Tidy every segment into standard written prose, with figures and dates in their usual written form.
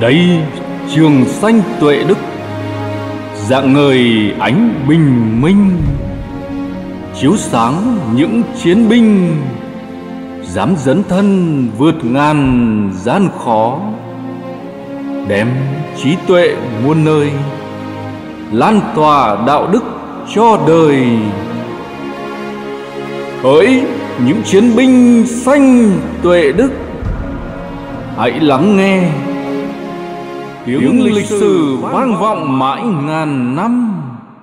Đây trường xanh tuệ đức, rạng ngời ánh bình minh, chiếu sáng những chiến binh dám dấn thân vượt ngàn gian khó, đem trí tuệ muôn nơi, lan tỏa đạo đức cho đời. Hỡi những chiến binh xanh tuệ đức, hãy lắng nghe tiếng lịch sử vang vọng mãi ngàn năm.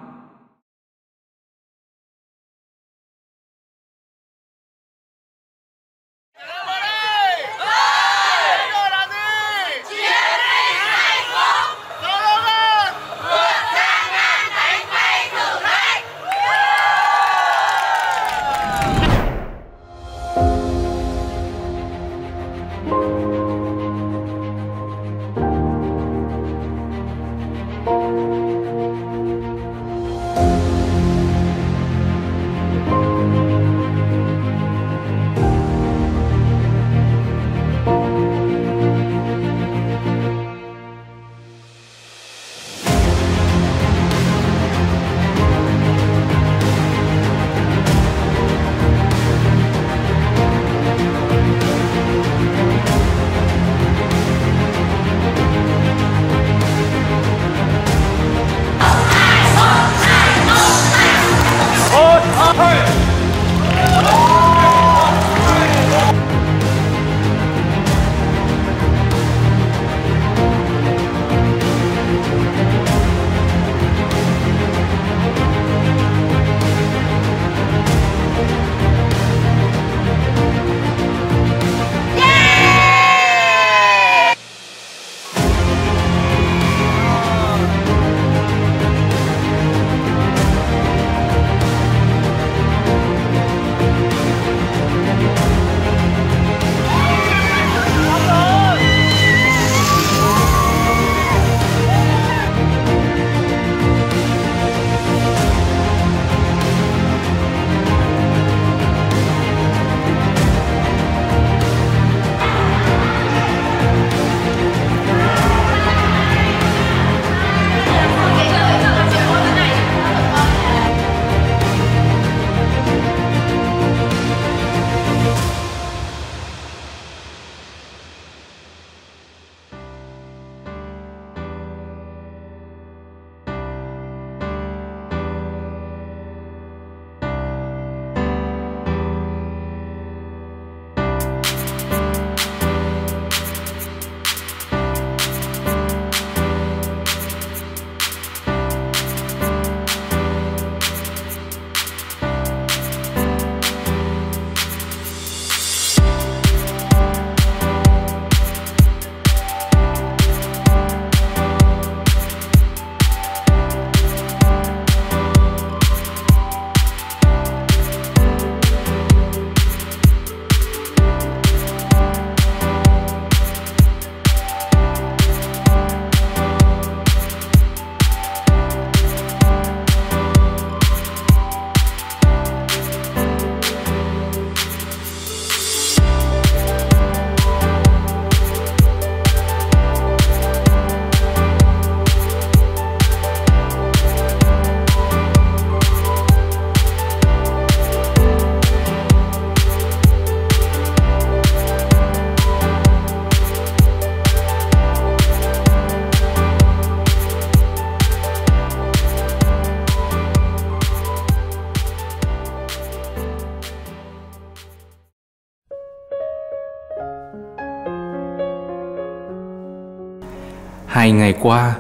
Hai ngày qua,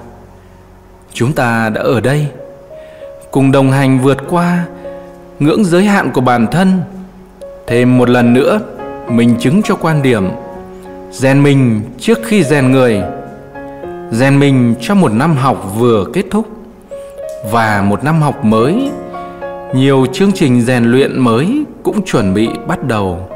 chúng ta đã ở đây cùng đồng hành vượt qua ngưỡng giới hạn của bản thân, thêm một lần nữa minh chứng cho quan điểm rèn mình trước khi rèn người, rèn mình cho một năm học vừa kết thúc và một năm học mới. Nhiều chương trình rèn luyện mới cũng chuẩn bị bắt đầu.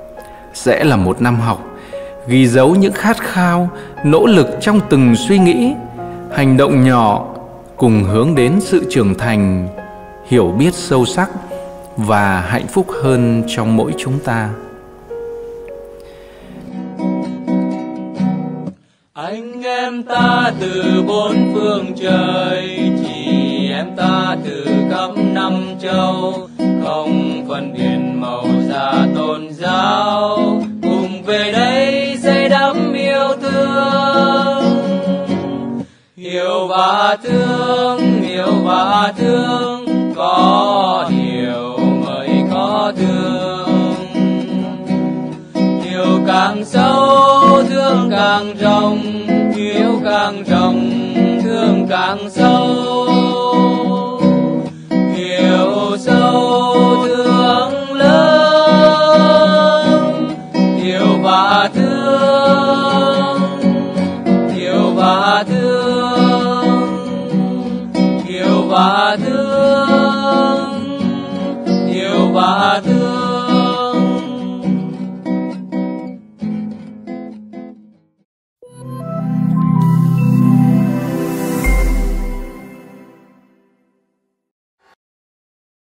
Sẽ là một năm học ghi dấu những khát khao, nỗ lực trong từng suy nghĩ, hành động nhỏ, cùng hướng đến sự trưởng thành, hiểu biết sâu sắc và hạnh phúc hơn trong mỗi chúng ta. Anh em ta từ bốn phương trời, chị em ta từ khắp năm châu, không phân biệt màu da tôn giáo, cùng về đây xây đắp yêu thương. Yêu và thương, yêu và thương, có điều mới có thương. Yêu càng sâu, thương càng rộng, yêu càng rộng, thương càng sâu. Yêu sâu, thương lớn, yêu và thương, yêu và thương, yêu và thương.